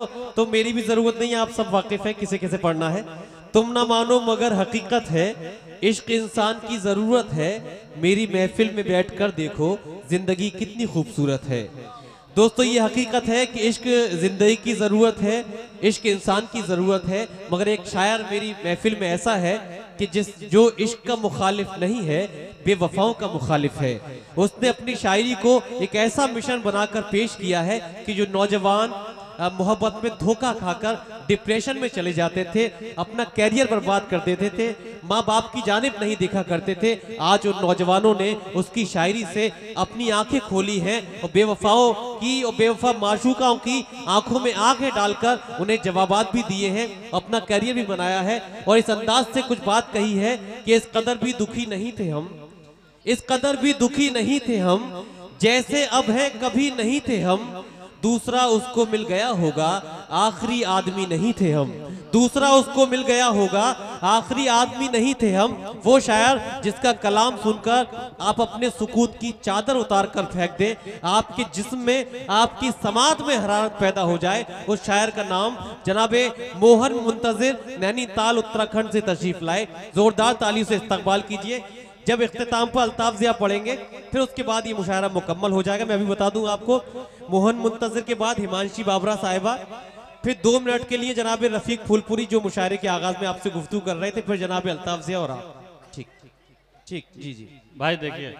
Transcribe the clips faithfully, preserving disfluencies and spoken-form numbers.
तो मेरी भी जरूरत नहीं है, आप सब वाकिफ है किसे कैसे पढ़ना है। तुम ना मानो मगर हकीकत है, इश्क इंसान की जरूरत है, मेरी महफिल में बैठकर देखो जिंदगी कितनी खूबसूरत है। दोस्तों ये हकीकत है कि इश्क जिंदगी की जरूरत है, इश्क इंसान की जरूरत है, मगर एक शायर मेरी महफिल में ऐसा है कि जिस जो इश्क का मुखालिफ नहीं है बेवफाओं का मुखालिफ है। उसने अपनी शायरी को एक ऐसा मिशन बनाकर पेश किया है कि जो नौजवान मोहब्बत में धोखा खाकर डिप्रेशन में चले जाते थे, अपना कैरियर बर्बाद कर देते थे, माँ बाप की जानिब नहीं देखा करते थे, आज उन नौजवानों ने उसकी शायरी से अपनी आंखें खोली हैं और बेवफाओं की और बेवफा माशूकाओं की आंखों में आंखें डालकर उन्हें जवाबात भी दिए हैं, अपना कैरियर भी बनाया है और इस अंदाज से कुछ बात कही है कि इस कदर भी दुखी नहीं थे हम, इस कदर भी दुखी नहीं थे हम, जैसे अब है कभी नहीं थे हम, दूसरा उसको मिल गया होगा आखिरी आदमी नहीं थे हम, दूसरा उसको मिल गया होगा आखिरी आदमी नहीं थे हम। वो शायर जिसका कलाम सुनकर आप अपने सुकूत की चादर उतार कर फेंक दें, आपके जिस्म में आपकी समात में हरारत पैदा हो जाए, उस शायर का नाम जनाबे मोहन मुंतजिर नैनीताल उत्तराखंड से तशरीफ लाए। जोरदार ताली से इस्तकबाल कीजिए। जब इख्तिताम पर अल्ताफ ज़िया पढ़ेंगे फिर उसके बाद ये मुशायरा मुकम्मल हो जाएगा। मैं अभी बता दूं आपको, मोहन मुंतजिर के बाद हिमांशी बाबरा साहिबा, फिर दो मिनट के लिए जनाब रफीक फूलपुरी जो मुशायरे के आगाज में आपसे गुफ्तगू कर रहे थे, फिर जनाब अल्ताफ ज़िया और आप। ठीक ठीक जी जी भाई देखिए,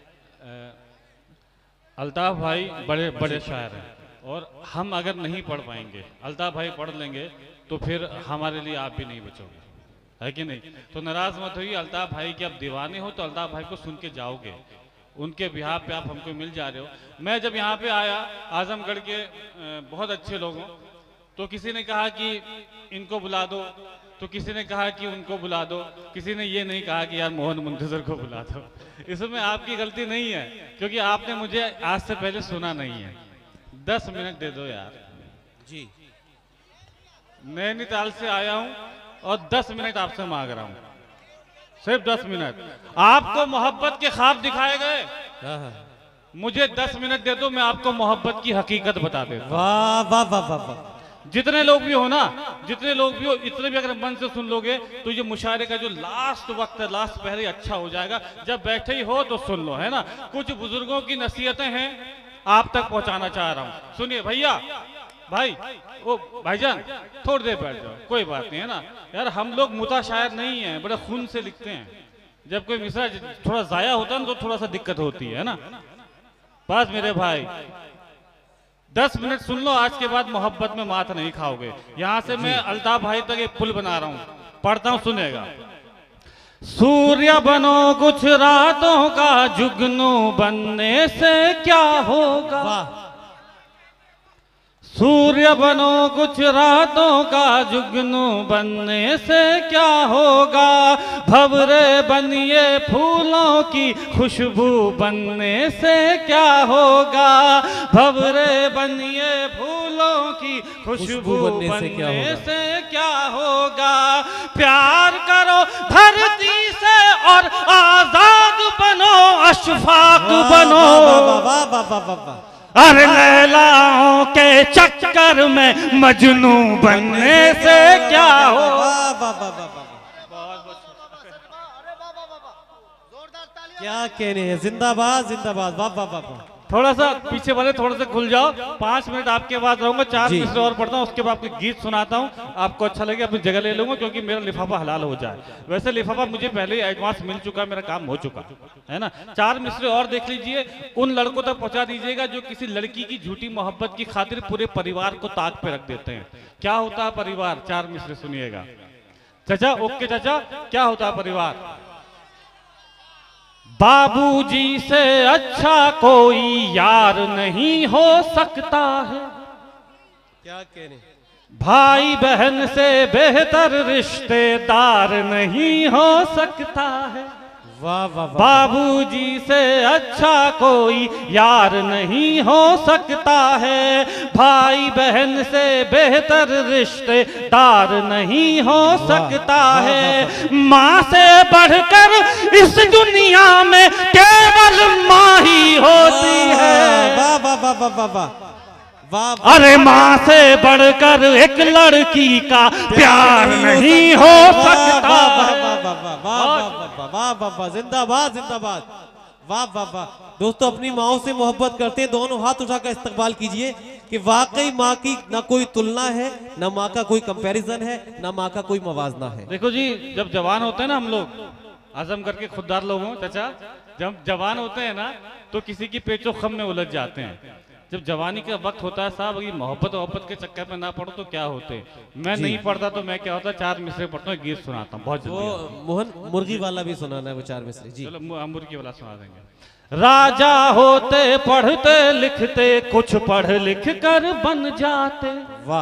अल्ताफ भाई बड़े बड़े शायर हैं और हम अगर नहीं पढ़ पाएंगे, अल्ताफ भाई पढ़ लेंगे तो फिर हमारे लिए आप भी नहीं बचोगे, है कि नहीं। तो नाराज मत होइए, अल्ताफ भाई के आप दीवाने हो तो अल्ताफ भाई को सुन के जाओगे, उनके बिहार पे आप हमको मिल जा रहे हो। मैं जब यहाँ पे आया आजमगढ़ के बहुत अच्छे लोगों, तो किसी ने कहा कि इनको बुला दो, तो किसी ने कहा कि उनको बुला दो, किसी ने ये नहीं कहा कि यार मोहन मुंतजिर को बुला दो। इसमें आपकी गलती नहीं है क्योंकि आपने मुझे आज से पहले सुना नहीं है। दस मिनट दे दो यार जी। नैनीताल से आया हूँ और दस मिनट आपसे मांग रहा हूँ, सिर्फ दस मिनट। आपको मोहब्बत के ख्वाब दिखाए गए, मुझे दस मिनट दे दो, मैं आपको मोहब्बत की हकीकत बता देता हूं। वाह वाह वाह वाह वाह। जितने लोग भी हो ना, जितने लोग भी हो, इतने भी अगर मन से सुन लोगे तो ये मुशायरे का जो लास्ट वक्त है, लास्ट पहले अच्छा हो जाएगा। जब बैठे ही हो तो सुन लो, है ना। कुछ बुजुर्गों की नसीहतें हैं आप तक पहुंचाना चाह रहा हूं, सुनिए भैया। भाई ओ भाईजान थोड़ी देर बैठ जाओ, कोई बात नहीं, है ना यार। हम लोग मुता शायर नहीं हैं, बड़े खून से लिखते हैं। जब कोई मिसरा थोड़ा जाया होता है ना तो थोड़ा सा दिक्कत होती है ना। बस मेरे भाई दस मिनट सुन लो, आज के बाद मोहब्बत में मात नहीं खाओगे। यहाँ से मैं अल्ताफ भाई तक एक पुल बना रहा हूँ, पढ़ता हूँ, सुनेगा। सूर्य बनो कुछ रातों का, जुगनू बनने से क्या होगा। सूर्य बनो कुछ रातों का, जुगनू बनने से क्या होगा। भंवरे बनिए फूलों की, खुशबू बनने से क्या होगा। भंवरे बनिए फूलों की, खुशबू बनने से क्या होगा। प्यार करो धरती से और आजाद बनो, अशफाक बनो। अरे लैलाओं के चक्कर में मजनू बनने से क्या हो। क्या कहने हैं, जिंदाबाद जिंदाबाद, वाह वाह वाह। थोड़ा सा पीछे वाले थोड़ा सा खुल जाओ, पांच मिनट आपके बाद रहूंगा, चार मिसरे और पढ़ता हूँ, उसके बाद आपको गीत सुनाता हूँ। आपको अच्छा लगे अपनी जगह ले लूंगा क्योंकि मेरा लिफाफा हलाल हो जाए। वैसे लिफाफा मुझे पहले ही एडवांस मिल चुका, मेरा काम हो चुका है ना। चार मिसरे और देख लीजिए, उन लड़कों तक पहुंचा दीजिएगा जो किसी लड़की की झूठी मोहब्बत की खातिर पूरे परिवार को ताक पे रख देते हैं। क्या होता है परिवार, चार मिसरे सुनिएगा। चाचा ओके चाचा, क्या होता है परिवार। बाबूजी से अच्छा कोई यार नहीं हो सकता है। क्या कहने। भाई बहन से बेहतर रिश्तेदार नहीं हो सकता है। वाह वाह। बाबूजी से अच्छा कोई यार नहीं हो सकता है। भाई बहन से बेहतर रिश्तेदार नहीं हो सकता है। माँ से बढ़कर इस दुनिया में केवल माँ ही होती है। वाह वाह वाह वाह वाह। वाह वाह अरे माँ से बढ़कर एक लड़की का प्यार नहीं हो सकता। वाह वाह वाह वाह वाह वाह वाह वाह वाह, जिंदाबाद जिंदाबाद, वाह वाह वाह। दोस्तों अपनी माओ से मोहब्बत करते हैं, दोनों हाथ उठाकर इस्तकबाल कीजिए कि वाकई माँ की ना कोई तुलना है, ना माँ का कोई कंपैरिजन है, ना माँ का कोई मवाजना है। देखो जी, जब जवान होते हैं ना हम लोग, आजम करके खुददार लोग हों चाचा, जब जवान होते हैं ना तो किसी की पेचो खम में उलझ जाते हैं। जब जवानी का वक्त होता है साहब, ये मोहब्बत मोहब्बत के चक्कर में ना पढ़ो तो क्या होते। मैं नहीं पढ़ता तो मैं क्या होता, चार मिसरे पढ़ता हूँ, गीत सुनाता हूँ बहुत वो जल्दी। मोहन मुर्गी वाला भी सुनाना है, वो चार मिसरे जी। चलो मु- मुर्गी वाला सुना देंगे। राजा होते पढ़ते लिखते, कुछ पढ़ लिख कर बन जाते। वाह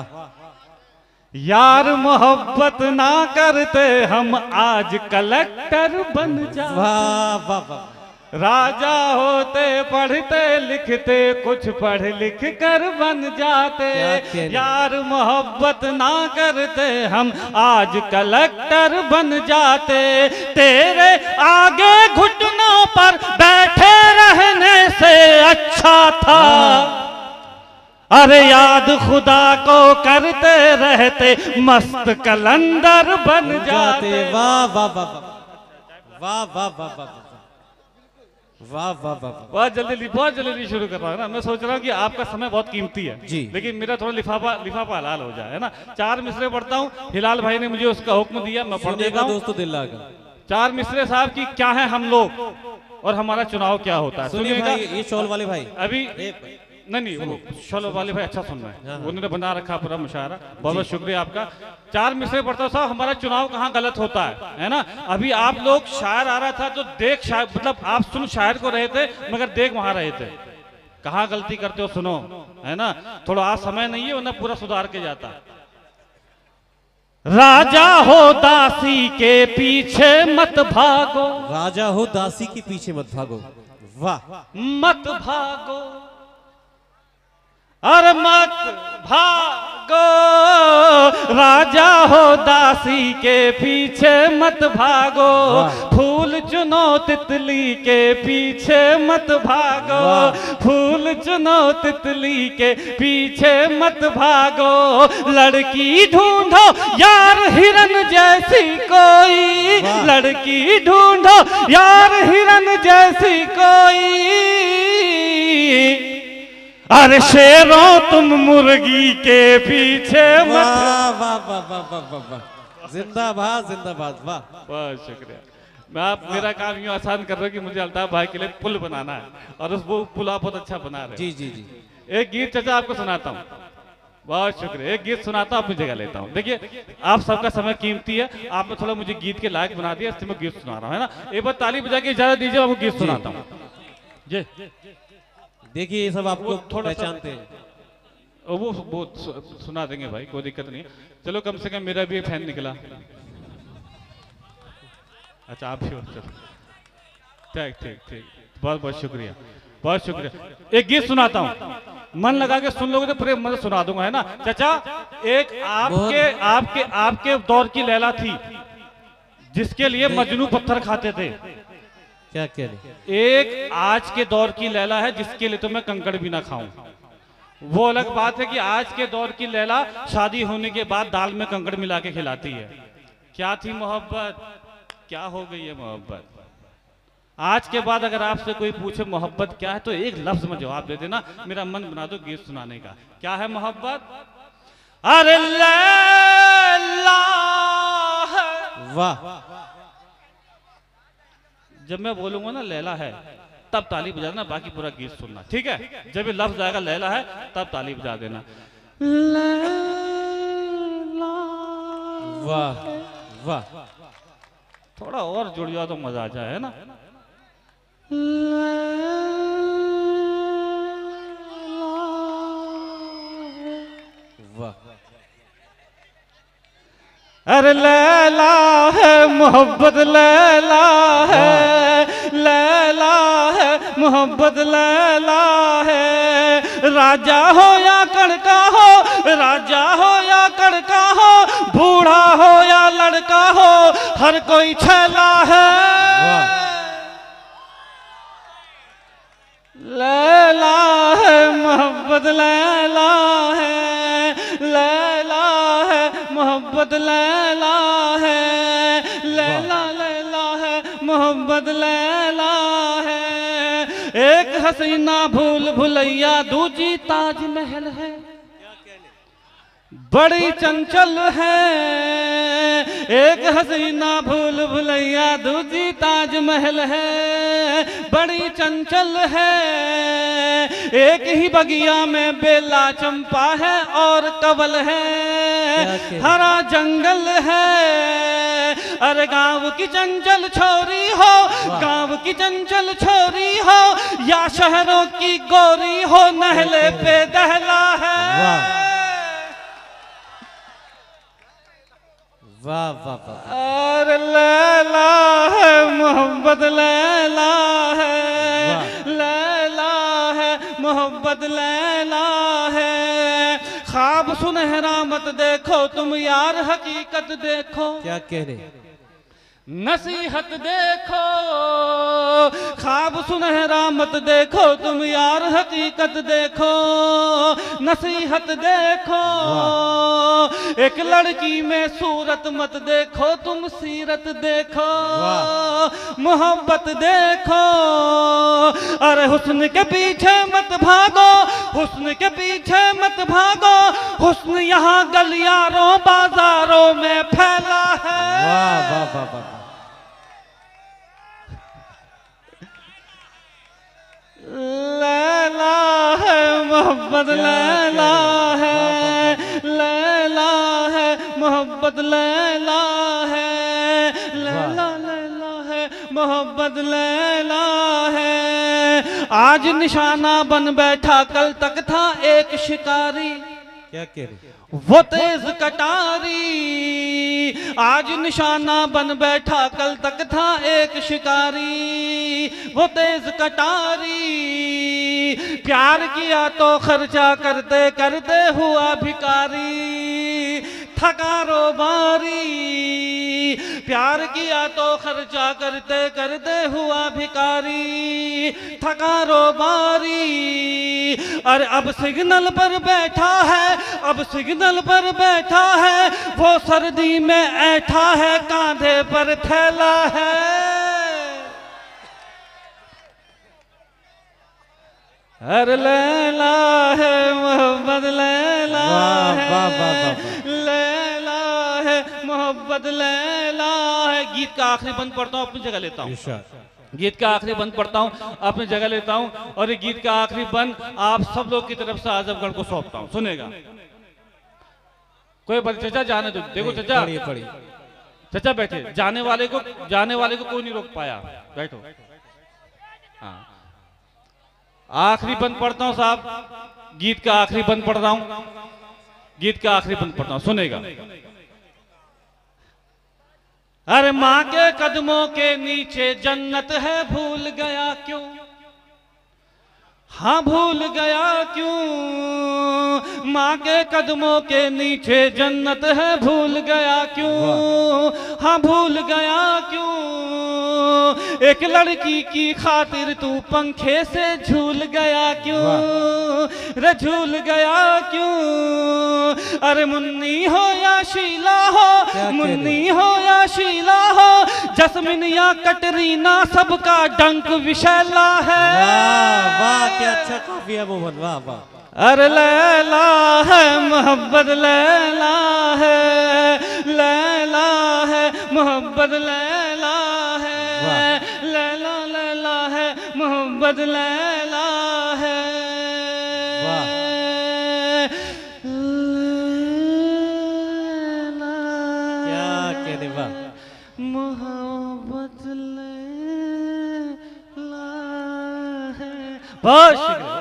यार मोहब्बत ना करते, हम आज कलेक्टर बन जाते। वाह वाह वाह, राजा होते पढ़ते लिखते, कुछ पढ़ लिख कर बन जाते। क्या कहने। यार मोहब्बत ना करते, हम आज कलेक्टर बन जाते। तेरे आगे घुटनों पर बैठे रहने से अच्छा था, अरे याद खुदा को करते रहते, मस्त कलंदर बन जाते। वाह वाह वाह वाह वाह वाह वाह वाह वाह वाह। बहुत जल्दी बहुत जल्दी शुरू कर रहा हूँ ना, मैं सोच रहा हूँ कि आपका समय बहुत कीमती है जी। लेकिन मेरा थोड़ा लिफाफा लिफाफा हलाल हो जाए, है ना। चार मिसरे पढ़ता हूँ, हिलाल भाई ने मुझे उसका हुक्म दिया, मैं पढ़ देता हूँ। दोस्तों दिल लगा। चार मिसरे साहब की क्या है हम लोग और हमारा चुनाव क्या होता है, सुनिए सुनिएगा। भाई, ये शॉल वाले भाई अभी नहीं नहीं वो शोलो वाले भाई अच्छा सुन रहे हैं, उन्होंने बना रखा पूरा मुशायरा, बहुत बहुत शुक्रिया आपका। चार मिसरे पढ़ता साहब, हमारा चुनाव कहाँ गलत होता है, है ना। अभी आप लोग शायर आ रहा था तो देख शायर, मतलब आप सुन शायर को रहे थे मगर देख वहां रहे थे। कहाँ गलती करते हो सुनो, है ना। थोड़ा आज समय नहीं है वरना पूरा सुधार के जाता। राजा हो दासी के पीछे मत भागो, राजा हो दासी के पीछे मत भागो। वाह मत भागो, अरे मत भागो। राजा हो दासी के पीछे मत भागो, फूल चुनो तितली के पीछे मत भागो। फूल चुनो तितली के पीछे मत भागो। लड़की ढूंढो यार हिरन जैसी कोई, लड़की ढूंढो यार हिरन जैसी कोई। अरे शेरों तुम मुर्गी के पीछे मत। वाह वाह वाह वाह वाह वाह वाह, जिंदाबाद जिंदाबाद, वाह। बहुत शुक्रिया। मैं आप मेरा काम यूँ आसान कर रहा हूँ कि मुझे अल्ताफ भाई के लिए पुल बनाना है और उस वो पुल आप बहुत अच्छा बना रहे हैं। जी जी जी। एक गीत चाचा आपको सुनाता हूँ, बहुत शुक्रिया। एक गीत सुनाता हूँ, अपनी जगह लेता हूँ। देखिए आप सबका समय कीमती है, आपने थोड़ा मुझे गीत के लायक बना दिया, इसलिए मैं गीत सुना रहा हूँ, है ना। एक बार ताली बजा के इजाजत दीजिए, आपको गीत सुनाता हूँ जी। देखिए ये सब आपको थोड़ा सा- पहचानते हैं। वो वो सु- सुना देंगे भाई, कोई दिक्कत नहीं। चलो कम से कम मेरा भी फैन निकला। अच्छा आप भी हो, चलो ठीक ठीक ठीक, बहुत बहुत शुक्रिया, बहुत शुक्रिया। एक गीत सुनाता हूँ, मन लगा के सुन लोगे तो पूरे मन से सुना दूंगा, है ना चाचा। एक आपके आपके आपके दौर की लैला थी जिसके लिए मजनू पत्थर खाते थे। क्या कह रहे? एक आज के दौर की लैला है जिसके लिए तो मैं कंकड़ भी ना खाऊं। वो अलग बात है कि आज के दौर की लैला शादी होने के बाद दाल में कंकड़ मिला के खिलाती है। क्या थी मोहब्बत, क्या हो गई है मोहब्बत। आज के बाद अगर आपसे कोई पूछे मोहब्बत क्या है तो एक लफ्ज में जवाब दे देना, मेरा मन बना दो गीत सुनाने का। क्या है मोहब्बत? अरे लैला है। वाह। जब मैं बोलूंगा ना लैला है तब ताली बजा देना, बाकी पूरा गीत सुनना, ठीक है। जब ये लफ्ज आएगा लैला है तब ताली बजा देना। लैला वाह वाह। थोड़ा और जुड़ जाओ तो मजा आ जाए, है ना। वाह। अरे लैला है मोहब्बत, लैला है, लैला है मोहब्बत, लैला है। राजा हो या कड़का हो, राजा हो या कड़का हो, बूढ़ा हो या लड़का हो, हर कोई छैला है। लैला है मोहब्बत, लैला मोहब्बत लैला है, लैला लैला है मोहब्बत लैला है। एक हसीना भूल भुलैया दूजी ताजमहल है, बड़ी चंचल है। एक हसीना भूल भुलैया दूजी ताजमहल है, बड़ी चंचल है। एक ही बगिया में बेला चंपा है और कवल है, हरा जंगल है। अरे गांव की चंचल छोरी हो, गांव की चंचल छोरी हो, या शहरों की गोरी हो, नहले पे दहला है। वाह वाह वाह। और लैला है मोहब्बत लैला है, लैला है मोहब्बत लैला है। ख्वाब सुनहरा मत देखो तुम यार, हकीकत देखो। क्या कह रहे? नसीहत देखो। ख्वाब सुनहरा मत देखो तुम यार, हकीकत देखो। नसीहत देखो। एक लड़की में सूरत मत देखो तुम, सीरत देखो। मोहब्बत देखो। अरे हुस्न के पीछे मत भागो, हुस्न के पीछे मत भागो। हुस्न यहाँ गलियारों बाजारों में फैला है। वाह वाह वाह वाह। लैला है मोहब्बत लैला है, लैला है मोहब्बत लैला है, लैला लैला है मोहब्बत लैला है। आज निशाना बन बैठा कल तक था एक शिकारी। क्या कह रहे? वो तेज कटारी। आज निशाना बन बैठा कल तक था एक शिकारी। वो तेज कटारी। प्यार किया तो खर्चा करते करते हुआ भिकारी, थका रोबारी। प्यार किया तो खर्चा करते करते हुआ भिकारी, थका रोबारी। अरे अब सिग्नल पर बैठा है, अब सिग्नल पर बैठा है। वो सर्दी में ऐठा है, कांधे पर थैला है। अरे लैला है मोहब्बत लैला है, लैला है मोहब्बत लैला है। गीत का आखिरी बंद पढ़ता हूँ, अपनी जगह लेता हूँ। गीत का आखिरी बंद पढ़ता हूँ, अपनी जगह लेता हूँ। और ये गीत का आखिरी बंद आप सब लोग की तरफ से आजमगढ़ को सौंपता हूँ। सुनेगा कोई बड़े चचा जाने दो। देखो चचा, पढ़िए पढ़िए। चचा बैठे। जाने वाले को जाने वाले को कोई नहीं रोक पाया। बैठो। हाँ, आखिरी बंद पढ़ता हूँ साहब। गीत का आखिरी बंद पढ़ रहा हूँ। गीत का आखिरी बंद पढ़ता हूँ, सुनेगा। अरे माँ के कदमों के नीचे जन्नत है, भूल गया क्यों? हाँ भूल गया क्यों? माँ के कदमों के नीचे जन्नत है, भूल गया क्यों? हाँ भूल गया क्यों? एक लड़की की खातिर तू पंखे से झूल गया क्यों? रे झूल गया क्यों? अरे मुन्नी हो या शीला हो, मुन्नी हो या शीला हो, जस्मिन या कटरीना, सबका डंक विशैला है। वाह वाह, क्या अच्छा काफिया मोहम्मद। वाह वाह। अरे लैला है मोहब्बत लैला है, लैला है मोहब्बत लैला है, लैला लैला है मोहब्बत लैला है। क्या कहने। वाह, मोहब्बत लैला है। बहुत शुक्रिया।